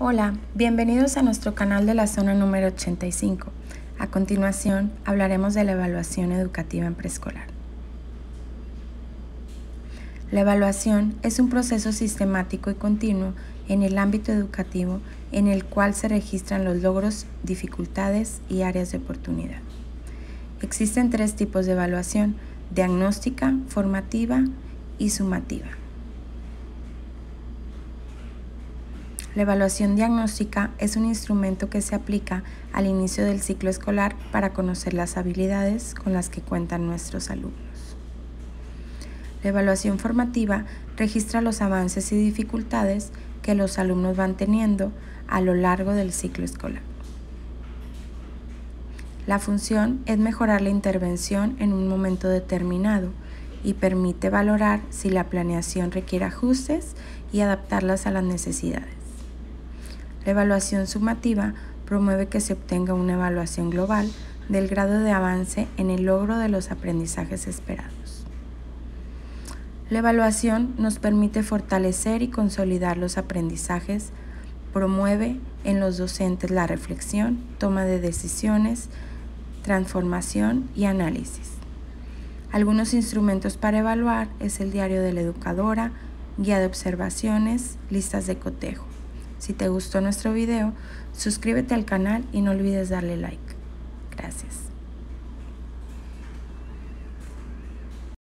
Hola, bienvenidos a nuestro canal de la zona número 85. A continuación, hablaremos de la evaluación educativa en preescolar. La evaluación es un proceso sistemático y continuo en el ámbito educativo en el cual se registran los logros, dificultades y áreas de oportunidad. Existen tres tipos de evaluación: diagnóstica, formativa y sumativa. La evaluación diagnóstica es un instrumento que se aplica al inicio del ciclo escolar para conocer las habilidades con las que cuentan nuestros alumnos. La evaluación formativa registra los avances y dificultades que los alumnos van teniendo a lo largo del ciclo escolar. La función es mejorar la intervención en un momento determinado y permite valorar si la planeación requiere ajustes y adaptarlas a las necesidades. La evaluación sumativa promueve que se obtenga una evaluación global del grado de avance en el logro de los aprendizajes esperados. La evaluación nos permite fortalecer y consolidar los aprendizajes, promueve en los docentes la reflexión, toma de decisiones, transformación y análisis. Algunos instrumentos para evaluar es el diario de la educadora, guía de observaciones, listas de cotejo. Si te gustó nuestro video, suscríbete al canal y no olvides darle like. Gracias.